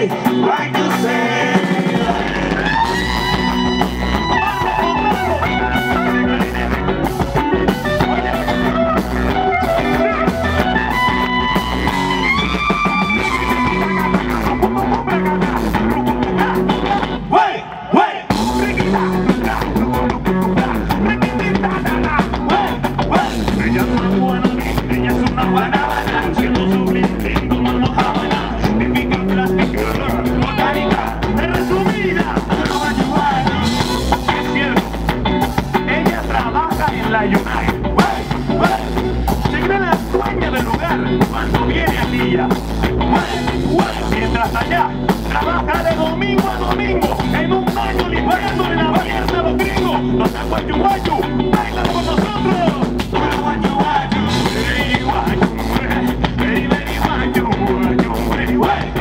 say, why you say? Cuando viene a día, mientras allá trabaja de domingo a domingo en un baño limpiando en la abierta a los gringos. Los guayu, bailan con nosotros. Guayu, very guayu, very guayu, very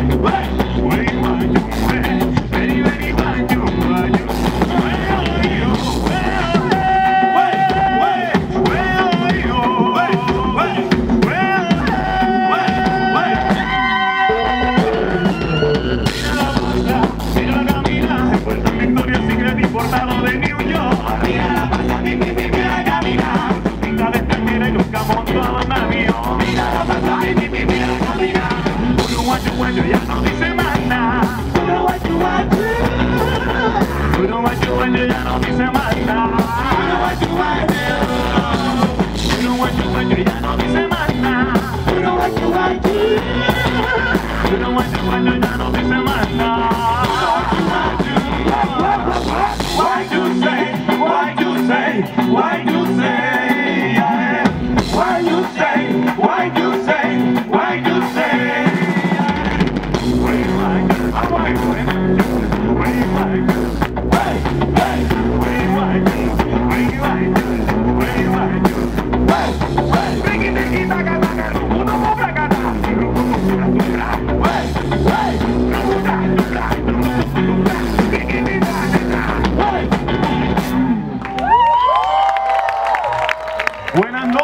ya no dice más nada. Puro guayu, ya no dice más nada. Puro guayu, ya no dice más nada. Puro guayu, ya no dice más nada. Why you say, why you say, why you say, yeah. Why you say, why you say, why you say. Buenas noches.